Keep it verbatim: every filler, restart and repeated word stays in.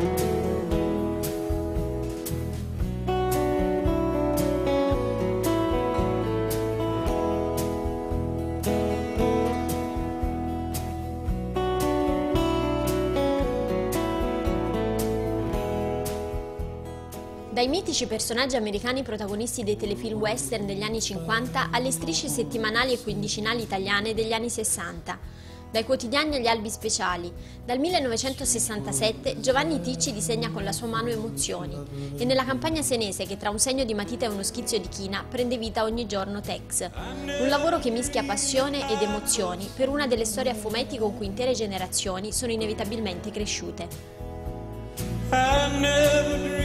Dai mitici personaggi americani protagonisti dei telefilm western degli anni cinquanta alle strisce settimanali e quindicinali italiane degli anni sessanta. Dai quotidiani agli albi speciali, dal millenovecentosessantasette Giovanni Ticci disegna con la sua mano emozioni e nella campagna senese che tra un segno di matita e uno schizzo di china prende vita ogni giorno Tex. Un lavoro che mischia passione ed emozioni per una delle storie a fumetti con cui intere generazioni sono inevitabilmente cresciute.